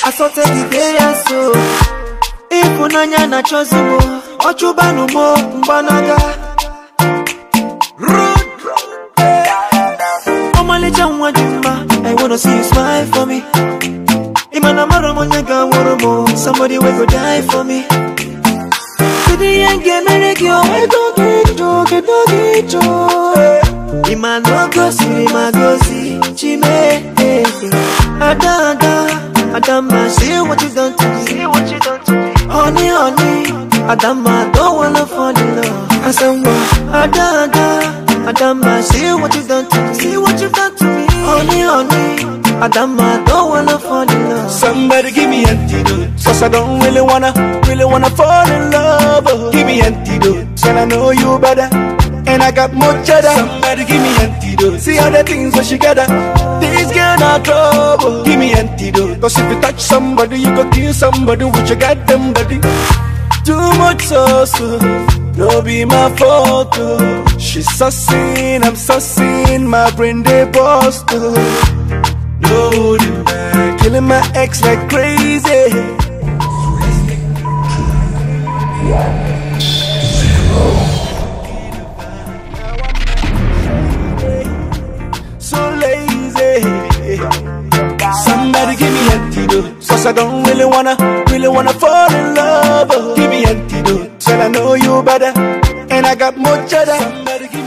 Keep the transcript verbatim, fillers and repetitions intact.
I saw take the day so. If unanya na chozimo, ochuba no mo mbanaga. Omale chanwa jimba, I wanna see you smile for me. Imana maro monyaga woromo, somebody will go die for me. Today I get married, yo, I don't get to, get to, get to. Imano gosi, ima gosi, chime. Ada, ada, Adama, see what you done to me. See what you done to me. Honey, honey, Adama, don't wanna fall in love. I said, Ada, ada, Adama, see what you done to me. See what you done to me. Honey, honey, Adama, don't wanna fall in love. Somebody give me antidote, cause I don't really wanna, really wanna fall in love. Oh. Give me antidote, and I know you better, and I got more cheddar. Somebody give me antidote, see all the things that she gather. This girl not trouble. Give me antidote, cause if you touch somebody, you go kill somebody with your goddamn body. Too much sauce, no be my fault. She's sussing, I'm sussing, my brain they bust. Loading back, killing my ex like crazy. So lazy. Somebody give me antidote, cause I don't really wanna, really wanna fall in love. Give me antidote, and I know you better, and I got more cheddar. Somebody give